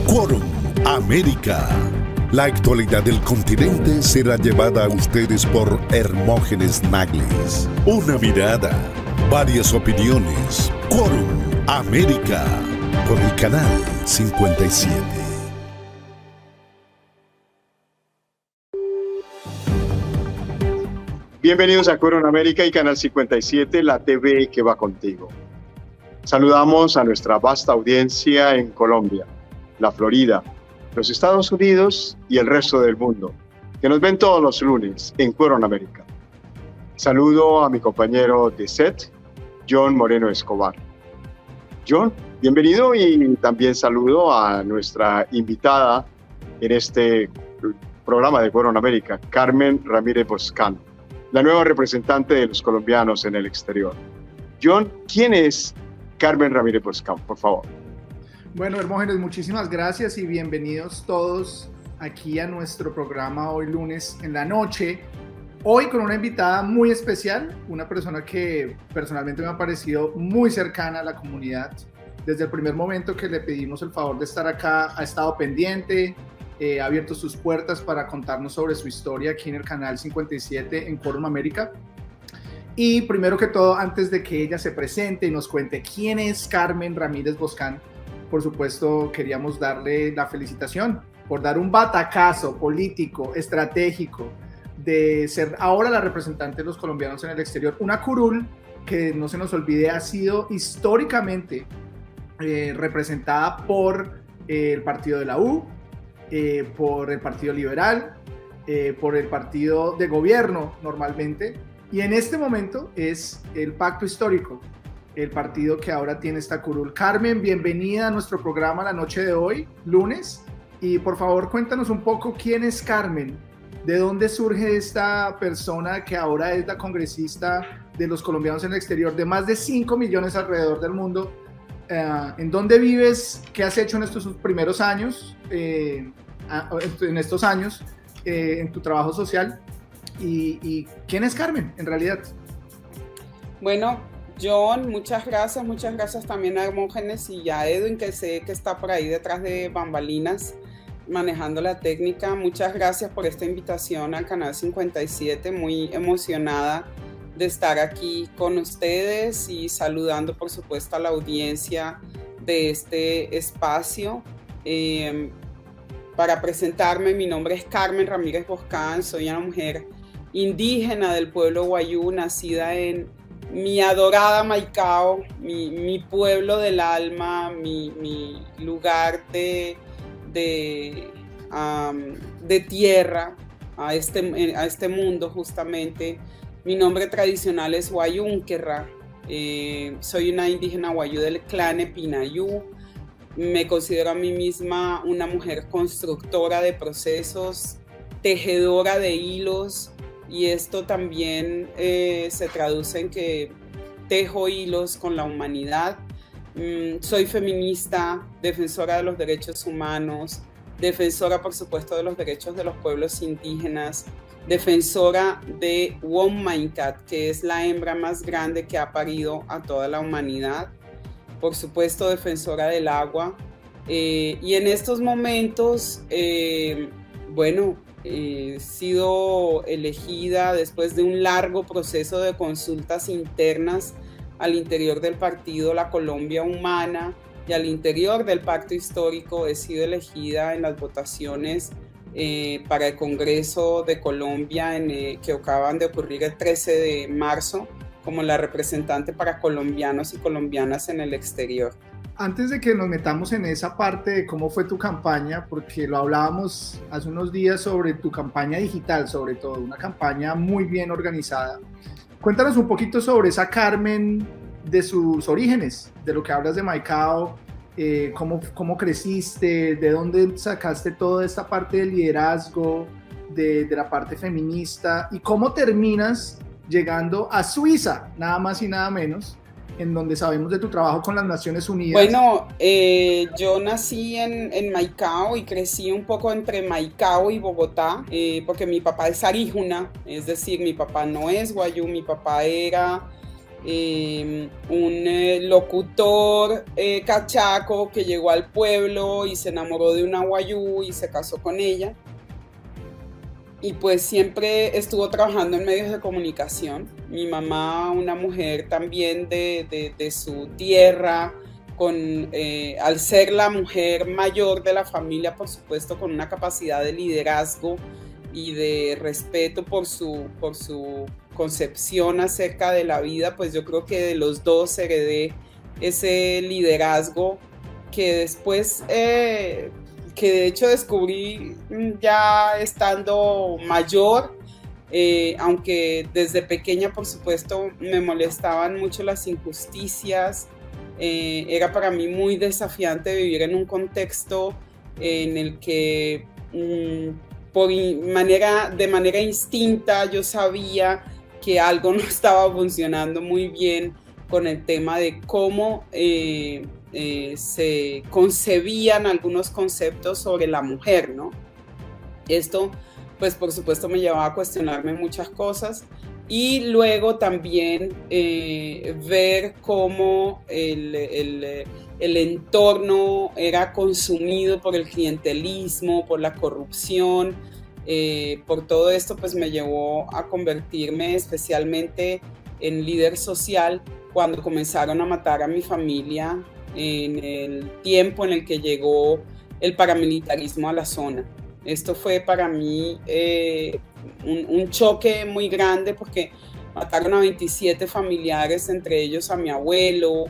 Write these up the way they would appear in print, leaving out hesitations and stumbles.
Quórum América. La actualidad del continente será llevada a ustedes por Hermógenes Nagles. Una mirada, varias opiniones. Quórum América, por el canal 57. Bienvenidos a Quórum América y Canal 57, la TV que va contigo. Saludamos a nuestra vasta audiencia en Colombia, la Florida, los Estados Unidos y el resto del mundo, que nos ven todos los lunes en Quórum América. Saludo a mi compañero de set, John Moreno Escobar. John, bienvenido, y también saludo a nuestra invitada en este programa de Quórum América, Carmen Ramírez Boscán, la nueva representante de los colombianos en el exterior. John, ¿quién es Carmen Ramírez Boscán, por favor? Bueno, Hermógenes, muchísimas gracias y bienvenidos todos aquí a nuestro programa hoy lunes en la noche. Hoy con una invitada muy especial, una persona que personalmente me ha parecido muy cercana a la comunidad. Desde el primer momento que le pedimos el favor de estar acá, ha estado pendiente, ha abierto sus puertas para contarnos sobre su historia aquí en el canal 57 en Quórum América. Y primero que todo, antes de que ella se presente y nos cuente quién es Carmen Ramírez Boscán, por supuesto queríamos darle la felicitación por dar un batacazo político, estratégico, de ser ahora la representante de los colombianos en el exterior. Una curul que, no se nos olvide, ha sido históricamente representada por el partido de la U, por el Partido Liberal, por el partido de gobierno normalmente, y en este momento es el Pacto Histórico, el partido que ahora tiene esta curul. Carmen, bienvenida a nuestro programa la noche de hoy, lunes, y por favor cuéntanos un poco quién es Carmen, de dónde surge esta persona que ahora es la congresista de los colombianos en el exterior, de más de 5 millones alrededor del mundo. ¿En dónde vives? ¿Qué has hecho en estos primeros años? En tu trabajo social, y quién es Carmen en realidad. Bueno, John, muchas gracias también a Hermógenes y a Edwin, que sé que está por ahí detrás de bambalinas manejando la técnica. Muchas gracias por esta invitación al canal 57, muy emocionada de estar aquí con ustedes y saludando por supuesto a la audiencia de este espacio. Para presentarme, mi nombre es Carmen Ramírez Boscán, soy una mujer indígena del pueblo Wayuu, nacida en mi adorada Maicao, mi pueblo del alma, mi lugar de tierra a este mundo justamente. Mi nombre tradicional es Wayúnquerra, soy una indígena Wayuu del clan Epinayú. Me considero a mí misma una mujer constructora de procesos, tejedora de hilos, y esto también se traduce en que tejo hilos con la humanidad. Soy feminista, defensora de los derechos humanos, defensora por supuesto de los derechos de los pueblos indígenas, defensora de Womancat, que es la hembra más grande que ha parido a toda la humanidad, por supuesto defensora del agua, y en estos momentos, he sido elegida después de un largo proceso de consultas internas al interior del partido La Colombia Humana y al interior del Pacto Histórico. He sido elegida en las votaciones para el Congreso de Colombia que acaban de ocurrir el 13 de marzo como la representante para colombianos y colombianas en el exterior. Antes de que nos metamos en esa parte de cómo fue tu campaña, porque lo hablábamos hace unos días sobre tu campaña digital, sobre todo, una campaña muy bien organizada. Cuéntanos un poquito sobre esa Carmen, de sus orígenes, de lo que hablas de Maicao, cómo creciste, de dónde sacaste toda esta parte del liderazgo, de la parte feminista, y cómo terminas llegando a Suiza, nada más y nada menos, en donde sabemos de tu trabajo con las Naciones Unidas. Bueno, yo nací en Maicao y crecí un poco entre Maicao y Bogotá, porque mi papá es aríjuna, es decir, mi papá no es Wayuu, mi papá era un locutor cachaco que llegó al pueblo y se enamoró de una guayú y se casó con ella. Y pues siempre estuvo trabajando en medios de comunicación. Mi mamá, una mujer también de su tierra, al ser la mujer mayor de la familia, por supuesto, con una capacidad de liderazgo y de respeto por su concepción acerca de la vida, pues yo creo que de los dos heredé ese liderazgo que después, que de hecho descubrí ya estando mayor, aunque desde pequeña, por supuesto, me molestaban mucho las injusticias. Era para mí muy desafiante vivir en un contexto en el que de manera instinta yo sabía que algo no estaba funcionando muy bien con el tema de cómo se concebían algunos conceptos sobre la mujer, ¿no? Esto, pues por supuesto me llevaba a cuestionarme muchas cosas y luego también ver cómo el entorno era consumido por el clientelismo, por la corrupción. Por todo esto pues me llevó a convertirme especialmente en líder social cuando comenzaron a matar a mi familia en el tiempo en el que llegó el paramilitarismo a la zona. Esto fue para mí un choque muy grande porque mataron a 27 familiares, entre ellos a mi abuelo,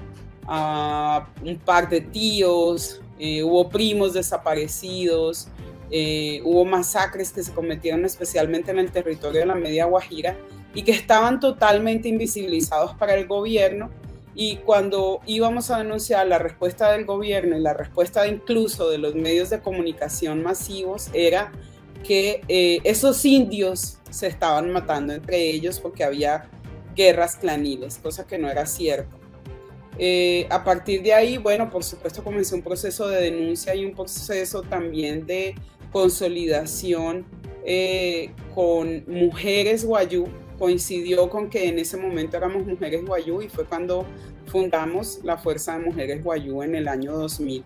a un par de tíos, hubo primos desaparecidos, hubo masacres que se cometieron especialmente en el territorio de la Media Guajira y que estaban totalmente invisibilizados para el gobierno. Y cuando íbamos a denunciar, la respuesta del gobierno y la respuesta incluso de los medios de comunicación masivos era que esos indios se estaban matando entre ellos porque había guerras claniles, cosa que no era cierto. A partir de ahí, bueno, por supuesto comencé un proceso de denuncia y un proceso también de consolidación con mujeres guayú. Coincidió con que en ese momento éramos mujeres guayú y fue cuando fundamos la Fuerza de Mujeres Guayú en el año 2000.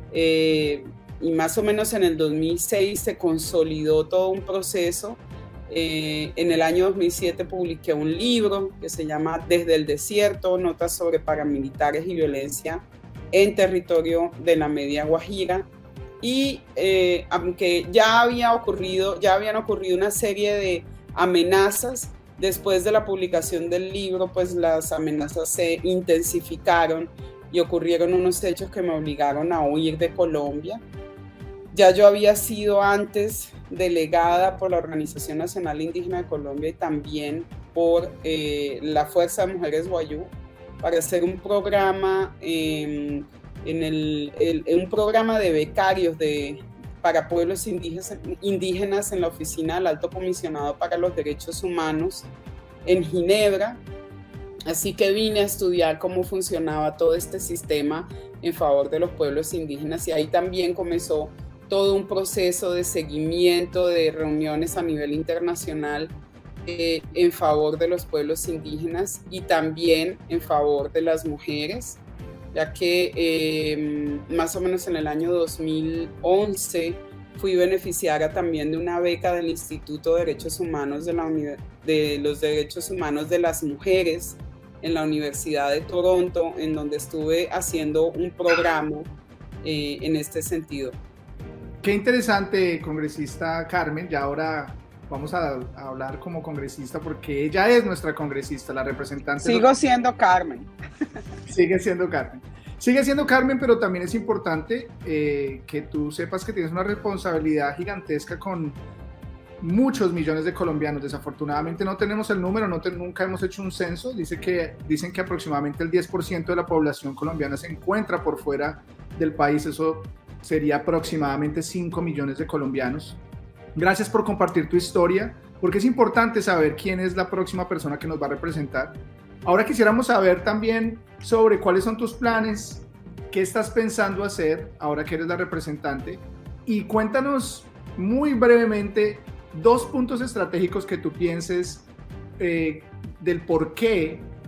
Y más o menos en el 2006 se consolidó todo un proceso. En el año 2007 publiqué un libro que se llama Desde el Desierto, Notas sobre paramilitares y violencia en territorio de la Media Guajira. Y aunque ya habían ocurrido una serie de amenazas, después de la publicación del libro, pues las amenazas se intensificaron y ocurrieron unos hechos que me obligaron a huir de Colombia. Ya yo había sido antes delegada por la Organización Nacional Indígena de Colombia y también por la Fuerza de Mujeres Guayú para hacer un programa, un programa de becarios para pueblos indígenas en la Oficina del Alto Comisionado para los Derechos Humanos en Ginebra. Así que vine a estudiar cómo funcionaba todo este sistema en favor de los pueblos indígenas y ahí también comenzó todo un proceso de seguimiento de reuniones a nivel internacional en favor de los pueblos indígenas y también en favor de las mujeres, ya que más o menos en el año 2011 fui beneficiaria también de una beca del Instituto de Derechos Humanos de los Derechos Humanos de las Mujeres en la Universidad de Toronto, en donde estuve haciendo un programa en este sentido. Qué interesante, congresista Carmen. Ya ahora vamos a hablar como congresista porque ella es nuestra congresista, la representante. Sigo siendo Carmen. Sigue siendo Carmen. Sigue siendo Carmen, pero también es importante que tú sepas que tienes una responsabilidad gigantesca con muchos millones de colombianos. Desafortunadamente no tenemos el número, nunca hemos hecho un censo. Dicen que aproximadamente el 10% de la población colombiana se encuentra por fuera del país. Eso sería aproximadamente 5 millones de colombianos. Gracias por compartir tu historia, porque es importante saber quién es la próxima persona que nos va a representar. Ahora quisiéramos saber también sobre cuáles son tus planes, qué estás pensando hacer ahora que eres la representante, y cuéntanos muy brevemente 2 puntos estratégicos que tú pienses del por qué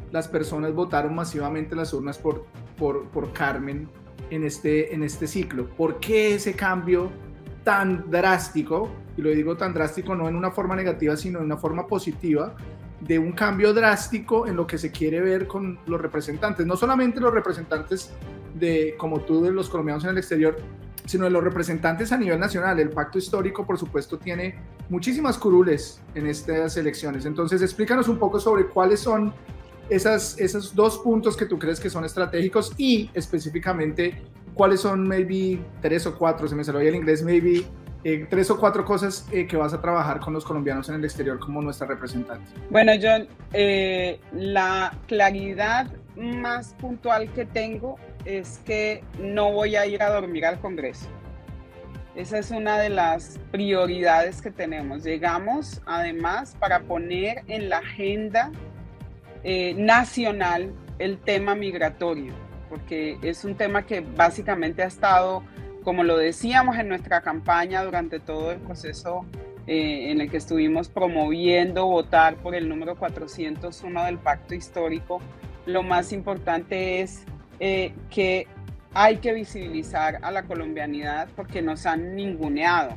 las personas votaron masivamente en las urnas por Carmen en este ciclo. ¿Por qué ese cambio tan drástico? Y lo digo tan drástico no en una forma negativa, sino en una forma positiva, de un cambio drástico en lo que se quiere ver con los representantes, no solamente los representantes como tú, de los colombianos en el exterior, sino de los representantes a nivel nacional. El pacto histórico, por supuesto, tiene muchísimas curules en estas elecciones. Entonces, explícanos un poco sobre cuáles son esos dos puntos que tú crees que son estratégicos y específicamente cuáles son maybe 3 o 4, se me salió el inglés, maybe 3 o 4 cosas que vas a trabajar con los colombianos en el exterior como nuestra representante. Bueno, John, la claridad más puntual que tengo es que no voy a ir a dormir al Congreso. Esa es una de las prioridades que tenemos. Llegamos además para poner en la agenda nacional el tema migratorio, porque es un tema que básicamente ha estado, como lo decíamos en nuestra campaña durante todo el proceso en el que estuvimos promoviendo votar por el número 401 del pacto histórico. Lo más importante es que hay que visibilizar a la colombianidad porque nos han ninguneado.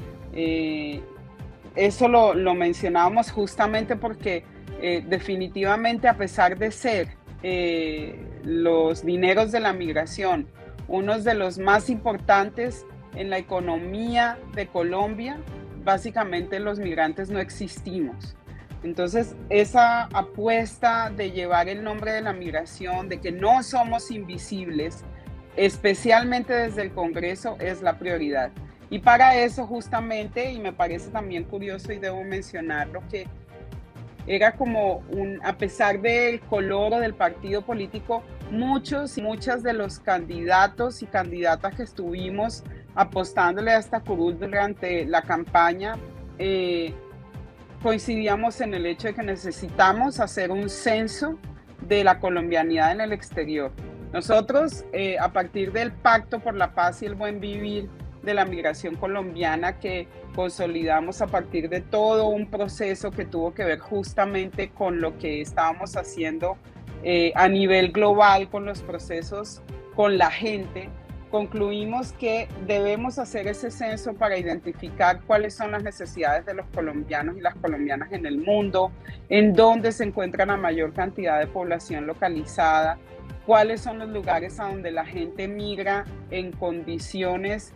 Eso lo mencionábamos justamente porque definitivamente, a pesar de ser los dineros de la migración unos de los más importantes en la economía de Colombia, básicamente los migrantes no existimos. Entonces, esa apuesta de llevar el nombre de la migración, de que no somos invisibles, especialmente desde el Congreso, es la prioridad. Y para eso justamente, y me parece también curioso y debo mencionarlo, que era como a pesar del color o del partido político, muchas de los candidatos y candidatas que estuvimos apostándole a esta curul durante la campaña, coincidíamos en el hecho de que necesitamos hacer un censo de la colombianidad en el exterior. Nosotros, a partir del Pacto por la Paz y el Buen Vivir de la migración colombiana que consolidamos a partir de todo un proceso que tuvo que ver justamente con lo que estábamos haciendo a nivel global con los procesos, con la gente, concluimos que debemos hacer ese censo para identificar cuáles son las necesidades de los colombianos y las colombianas en el mundo, en dónde se encuentra la mayor cantidad de población localizada, cuáles son los lugares a donde la gente migra en condiciones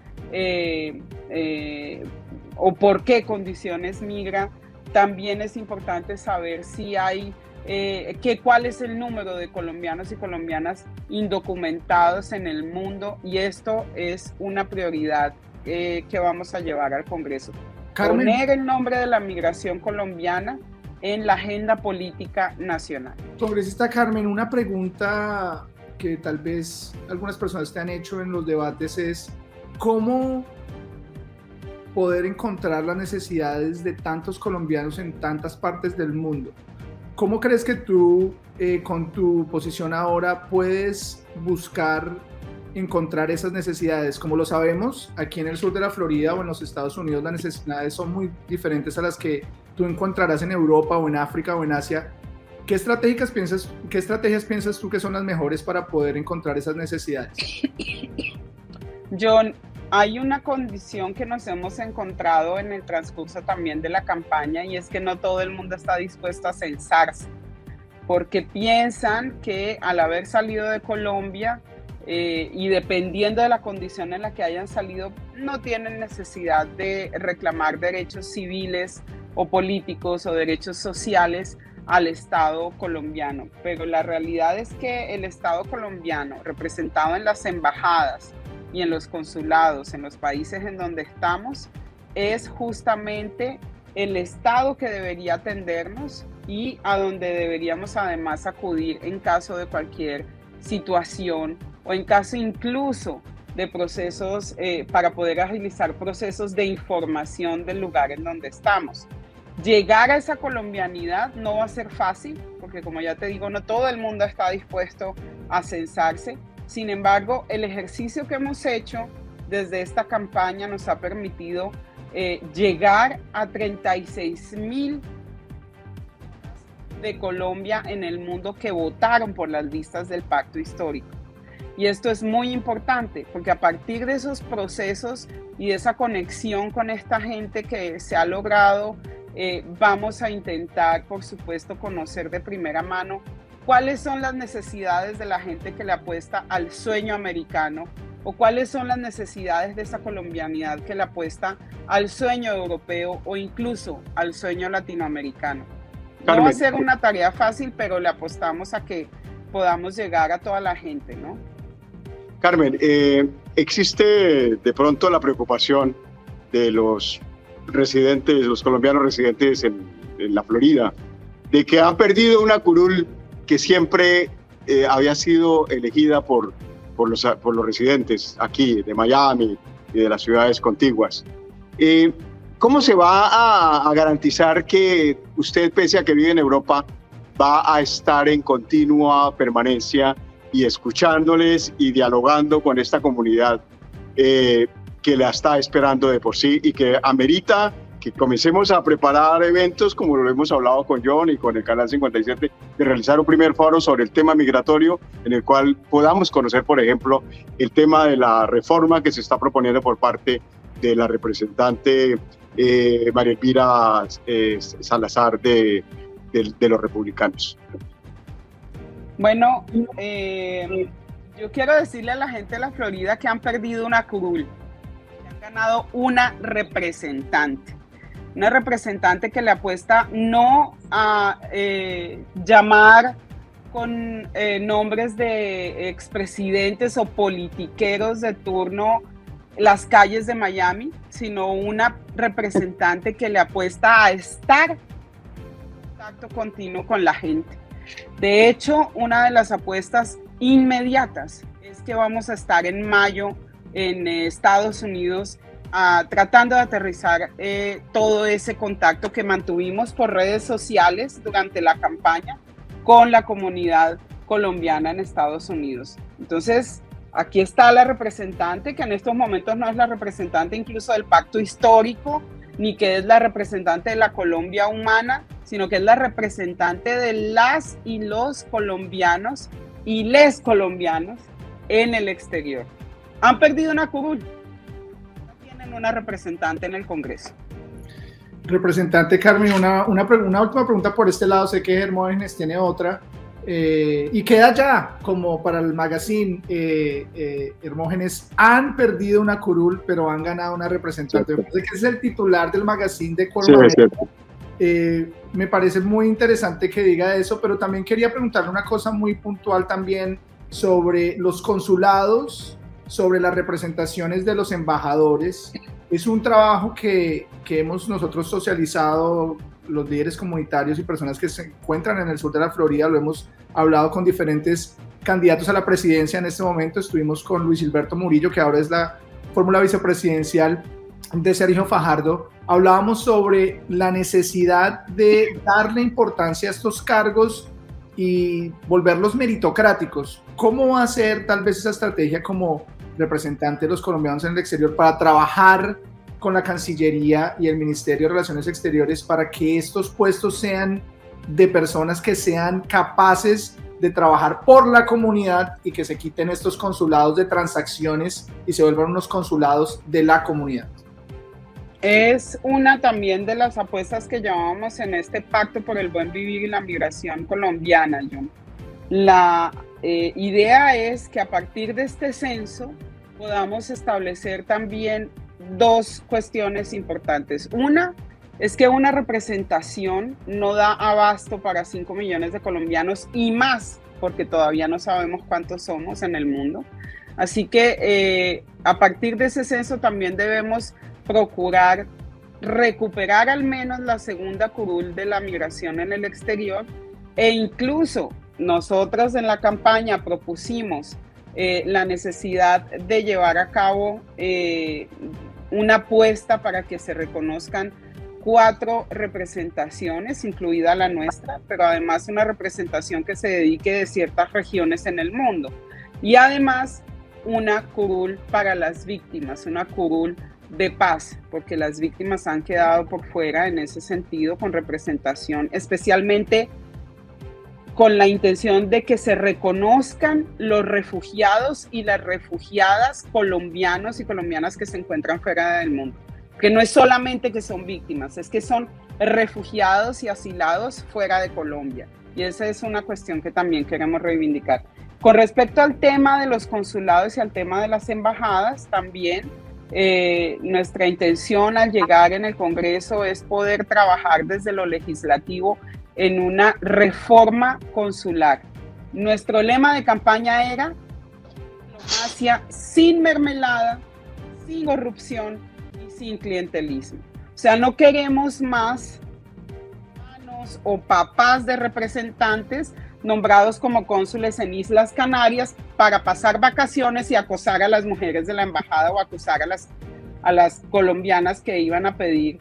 o por qué condiciones migra. También es importante saber si hay cuál es el número de colombianos y colombianas indocumentados en el mundo, y esto es una prioridad que vamos a llevar al Congreso. Carmen, poner el nombre de la migración colombiana en la agenda política nacional. Congresista Carmen, una pregunta que tal vez algunas personas te han hecho en los debates es ¿cómo poder encontrar las necesidades de tantos colombianos en tantas partes del mundo? ¿Cómo crees que tú, con tu posición ahora, puedes buscar encontrar esas necesidades? Como lo sabemos, aquí en el sur de la Florida o en los Estados Unidos las necesidades son muy diferentes a las que tú encontrarás en Europa o en África o en Asia. ¿Qué estrategias piensas tú que son las mejores para poder encontrar esas necesidades? John, hay una condición que nos hemos encontrado en el transcurso también de la campaña, y es que no todo el mundo está dispuesto a censarse, porque piensan que al haber salido de Colombia y dependiendo de la condición en la que hayan salido, no tienen necesidad de reclamar derechos civiles o políticos o derechos sociales al Estado colombiano. Pero la realidad es que el Estado colombiano, representado en las embajadas y en los consulados, en los países en donde estamos, es justamente el Estado que debería atendernos y a donde deberíamos además acudir en caso de cualquier situación o en caso incluso de procesos para poder agilizar procesos de información del lugar en donde estamos. Llegar a esa colombianidad no va a ser fácil, porque como ya te digo, no todo el mundo está dispuesto a censarse. Sin embargo, el ejercicio que hemos hecho desde esta campaña nos ha permitido llegar a 36,000 de Colombia en el mundo que votaron por las listas del pacto histórico. Y esto es muy importante porque a partir de esos procesos y de esa conexión con esta gente que se ha logrado, vamos a intentar, por supuesto, conocer de primera mano cuáles son las necesidades de la gente que le apuesta al sueño americano o cuáles son las necesidades de esa colombianidad que le apuesta al sueño europeo o incluso al sueño latinoamericano. Carmen, no va a ser una tarea fácil, pero le apostamos a que podamos llegar a toda la gente, ¿no? Carmen, existe de pronto la preocupación de los residentes, los colombianos residentes en la Florida, de que han perdido una curul que siempre había sido elegida por los residentes aquí de Miami y de las ciudades contiguas. ¿Cómo se va a garantizar que usted, pese a que vive en Europa, va a estar en continua permanencia y escuchándoles y dialogando con esta comunidad que la está esperando de por sí y que amerita que comencemos a preparar eventos como lo hemos hablado con John y con el Canal 57, de realizar un primer foro sobre el tema migratorio en el cual podamos conocer, por ejemplo, el tema de la reforma que se está proponiendo por parte de la representante María Elvira Salazar de los republicanos. Bueno, yo quiero decirle a la gente de la Florida que han perdido una curul, que han ganado una representante que le apuesta no a llamar con nombres de expresidentes o politiqueros de turno las calles de Miami, sino una representante que le apuesta a estar en contacto continuo con la gente. De hecho, una de las apuestas inmediatas es que vamos a estar en mayo en Estados Unidos tratando de aterrizar todo ese contacto que mantuvimos por redes sociales durante la campaña con la comunidad colombiana en Estados Unidos. Entonces, aquí está la representante, que en estos momentos no es la representante incluso del pacto histórico, ni que es la representante de la Colombia humana, sino que es la representante de las y los colombianos y les colombianos en el exterior. Han perdido una curul, no tienen una representante en el Congreso. Representante Carmen, una última pregunta por este lado, sé que Hermógenes tiene otra, y queda ya como para el magazine. Hermógenes, han perdido una curul, pero han ganado una representante. Sí, que es el titular del magazine de Colombia. Sí, me parece muy interesante que diga eso, pero también quería preguntarle una cosa muy puntual también sobre los consulados, sobre las representaciones de los embajadores. Es un trabajo que hemos nosotros socializado, los líderes comunitarios y personas que se encuentran en el sur de la Florida. Lo hemos hablado con diferentes candidatos a la presidencia en este momento. Estuvimos con Luis Gilberto Murillo, que ahora es la fórmula vicepresidencial de Sergio Fajardo. Hablábamos sobre la necesidad de darle importancia a estos cargos y volverlos meritocráticos. ¿Cómo va a ser tal vez esa estrategia como representante de los colombianos en el exterior para trabajar con la Cancillería y el Ministerio de Relaciones Exteriores para que estos puestos sean de personas que sean capaces de trabajar por la comunidad y que se quiten estos consulados de transacciones y se vuelvan unos consulados de la comunidad? Es una también de las apuestas que llevamos en este pacto por el buen vivir y la migración colombiana, John. La idea es que a partir de este censo podamos establecer también dos cuestiones importantes. Una es que una representación no da abasto para 5 millones de colombianos y más, porque todavía no sabemos cuántos somos en el mundo. Así que a partir de ese censo también debemos procurar recuperar al menos la segunda curul de la migración en el exterior, e incluso nosotros en la campaña propusimos la necesidad de llevar a cabo una apuesta para que se reconozcan 4 representaciones, incluida la nuestra, pero además una representación que se dedique de ciertas regiones en el mundo. Y además una curul para las víctimas, una curul de paz, porque las víctimas han quedado por fuera en ese sentido con representación, especialmente con la intención de que se reconozcan los refugiados y las refugiadas colombianos y colombianas que se encuentran fuera del mundo. Que no es solamente que son víctimas, es que son refugiados y asilados fuera de Colombia. Y esa es una cuestión que también queremos reivindicar. Con respecto al tema de los consulados y al tema de las embajadas, también nuestra intención al llegar en el Congreso es poder trabajar desde lo legislativo en una reforma consular. Nuestro lema de campaña era diplomacia sin mermelada, sin corrupción y sin clientelismo. O sea, no queremos más hermanos o papás de representantes nombrados como cónsules en Islas Canarias para pasar vacaciones y acosar a las mujeres de la embajada o acusar a las colombianas que iban a pedir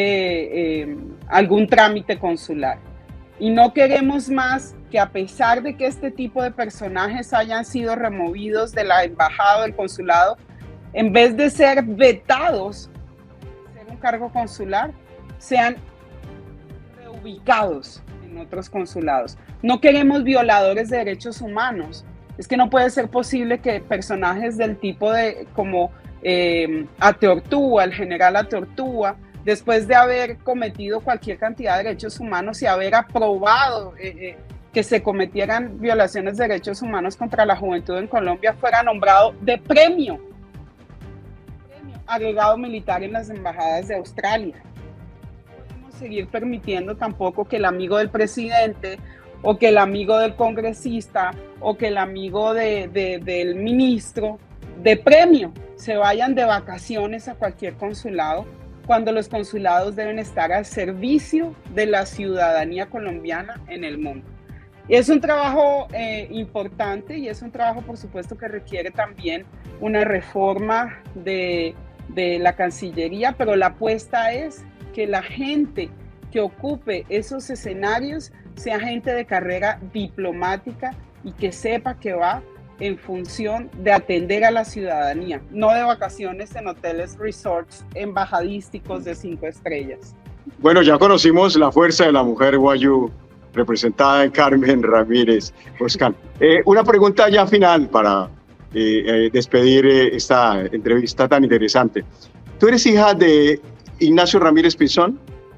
algún trámite consular. Y no queremos más que, a pesar de que este tipo de personajes hayan sido removidos de la embajada o del consulado, en vez de ser vetados de ser un cargo consular, sean reubicados en otros consulados. No queremos violadores de derechos humanos. Es que no puede ser posible que personajes del tipo de como Ateortúa, el general Ateortúa, después de haber cometido cualquier cantidad de derechos humanos y haber aprobado que se cometieran violaciones de derechos humanos contra la juventud en Colombia, fuera nombrado de premio agregado militar en las embajadas de Australia. No podemos seguir permitiendo tampoco que el amigo del presidente o que el amigo del congresista o que el amigo del ministro de premio se vayan de vacaciones a cualquier consulado, cuando los consulados deben estar al servicio de la ciudadanía colombiana en el mundo. Es un trabajo importante y es un trabajo, por supuesto, que requiere también una reforma de la Cancillería, pero la apuesta es que la gente que ocupe esos escenarios sea gente de carrera diplomática y que sepa que va en función de atender a la ciudadanía, no de vacaciones en hoteles, resorts embajadísticos de 5 estrellas. Bueno, ya conocimos la fuerza de la mujer guayú, representada en Carmen Ramírez Boscán. Una pregunta ya final para despedir esta entrevista tan interesante. ¿Tú eres hija de Ignacio Ramírez Pinzón?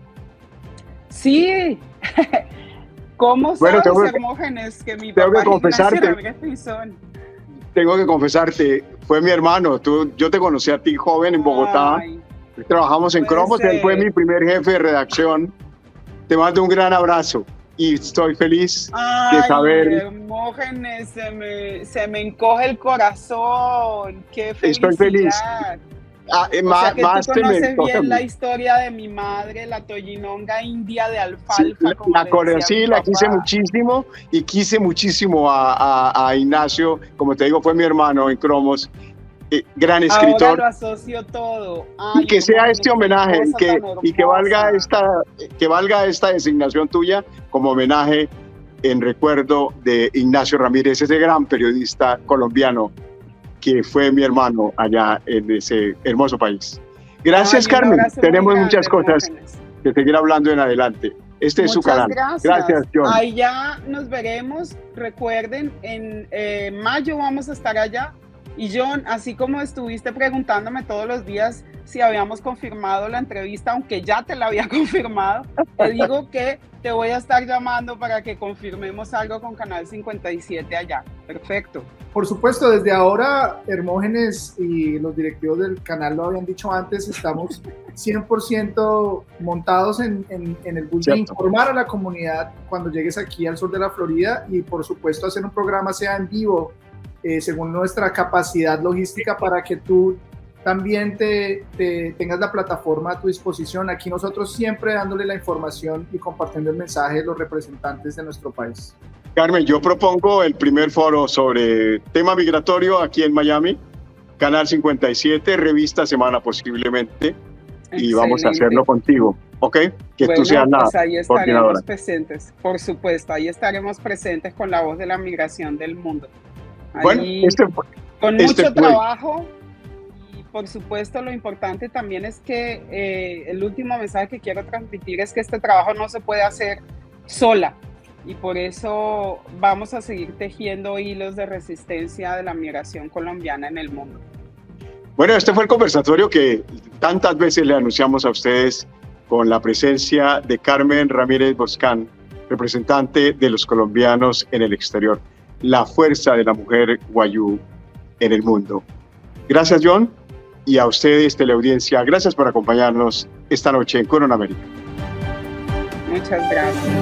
Sí. ¿Cómo sabes, Hermógenes, que mi papá Ignacio Ramírez Pinzón? Tengo que confesarte, fue mi hermano. Yo te conocí a ti joven en Bogotá. Ay, trabajamos en Cromos, él fue mi primer jefe de redacción. Te mando un gran abrazo y estoy feliz de saber. Hermógenes, se me encoge el corazón. Qué felicidad. Estoy feliz. Más tú conoces bien la historia de mi madre, la tollinonga india de alfalfa. Sí, la quise muchísimo y quise muchísimo a Ignacio, como te digo, fue mi hermano en Cromos, gran escritor. Ahora lo asocio todo. Ay, y que sea este homenaje y que valga esta designación tuya como homenaje en recuerdo de Ignacio Ramírez, ese gran periodista colombiano que fue mi hermano allá en ese hermoso país. Gracias, Carmen. Tenemos muchas cosas que seguir hablando en adelante. Este es su canal. Gracias, John. Ahí ya nos veremos. Recuerden, en mayo vamos a estar allá. Y John, así como estuviste preguntándome todos los días si habíamos confirmado la entrevista, aunque ya te la había confirmado, te digo que te voy a estar llamando para que confirmemos algo con Canal 57 allá. Perfecto. Por supuesto, desde ahora, Hermógenes y los directivos del canal lo habían dicho antes, estamos 100% montados en el bus de informar a la comunidad cuando llegues aquí al sur de la Florida y, por supuesto, hacer un programa sea en vivo, según nuestra capacidad logística, para que tú también tengas la plataforma a tu disposición. Aquí nosotros siempre dándole la información y compartiendo el mensaje de los representantes de nuestro país. Carmen, yo propongo el primer foro sobre tema migratorio aquí en Miami, Canal 57, Revista Semana posiblemente. Excelente. Y vamos a hacerlo contigo, ¿ok? Que tú seas la ahí estaremos presentes, por supuesto, ahí estaremos presentes con la voz de la migración del mundo. Ahí, bueno, con mucho trabajo. Y por supuesto, lo importante también es que el último mensaje que quiero transmitir es que este trabajo no se puede hacer sola. y por eso vamos a seguir tejiendo hilos de resistencia de la migración colombiana en el mundo. Bueno, este fue el conversatorio que tantas veces le anunciamos a ustedes con la presencia de Carmen Ramírez Boscán, representante de los colombianos en el exterior, la fuerza de la mujer wayúu en el mundo. Gracias, John, y a ustedes, teleaudiencia, gracias por acompañarnos esta noche en Quórum América. Muchas gracias.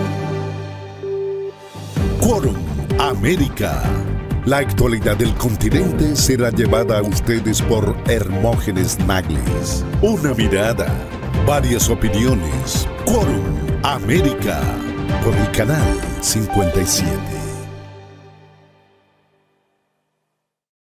Quórum América. La actualidad del continente será llevada a ustedes por Hermógenes Naglis. Una mirada, varias opiniones. Quórum América por el canal 57.